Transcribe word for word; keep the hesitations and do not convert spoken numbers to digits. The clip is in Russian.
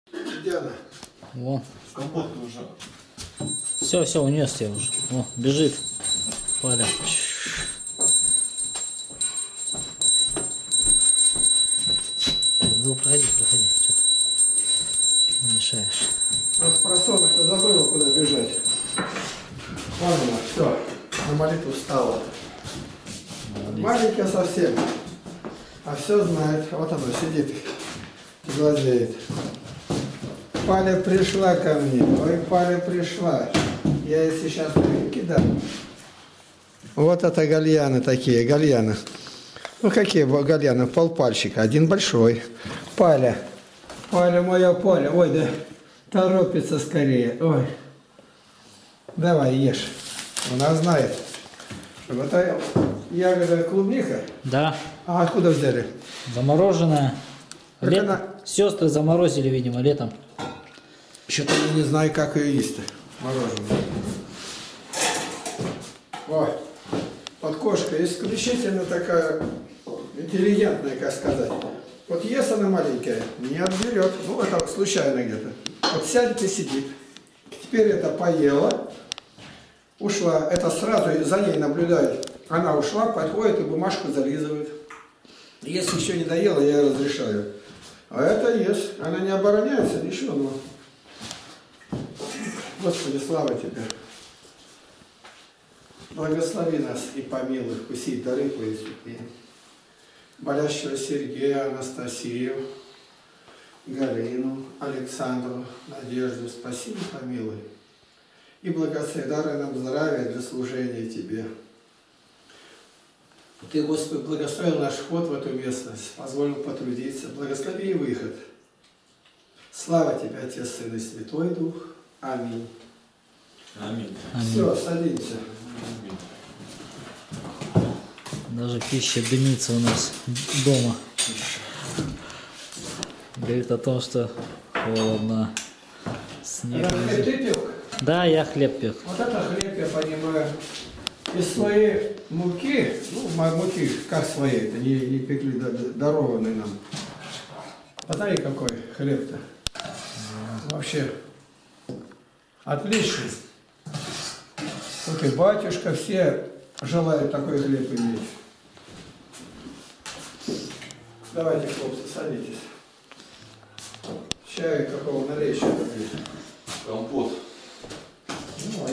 Где она? Вон. Компот уже. Все, все, унес тебя уже. О, бежит. Паля. Ну, проходи, проходи. Что-то не мешаешь. Вот просонок-то забыла, куда бежать. Вон она, все. На молитву встала. Молодец. Маленькая совсем. А все знает. Вот она сидит. Глазеет. Паля пришла ко мне. Ой, Паля пришла. Я ей сейчас кидаю. Вот это гальяны такие, гальяны. Ну какие гальяны? Полпальчика. Один большой. Паля. Паля, моя Паля. Ой, да торопится скорее. Ой. Давай, ешь. Она знает. Что это ягода клубника? Да. А откуда взяли? Замороженная. Как Лет... она? Сестры заморозили, видимо, летом. Что-то я не знаю, как ее есть-то. Мороженое. Ой. Подкошка исключительно такая интеллигентная, как сказать. Вот ест она маленькая, не отберет. Ну, это случайно где-то. Вот сядет и сидит. Теперь это поела. Ушла. Это сразу за ней наблюдает. Она ушла, подходит и бумажку зализывает. Если еще не доела, я ей разрешаю. А это ест. Она не обороняется, ничего, но... Господи, слава Тебе. Благослови нас и помилуй, вкусить дары Твои святые. Болящего Сергея, Анастасию, Галину, Александру, Надежду, спаси и помилуй. И благослови, даруй нам здравия для служения Тебе. Ты, Господи, благословил наш вход в эту местность, позволил потрудиться, благослови и выход. Слава Тебе, Отец, Сын и Святой Дух. Аминь. Аминь. Аминь. Все, садимся. Даже пища дымится у нас дома. Говорит о том, что холодно. Снег. Это хлеб ты пек? Да, я хлеб пек. Вот это хлеб, я понимаю, из своей муки, ну, муки, как своей, это не, не пекли, дарованный нам. Посмотри, какой хлеб-то. Вообще отличный. Вот и батюшка, все желают такой хлеб иметь. Давайте, хлопцы, садитесь. Чаю какого налечь? Компот.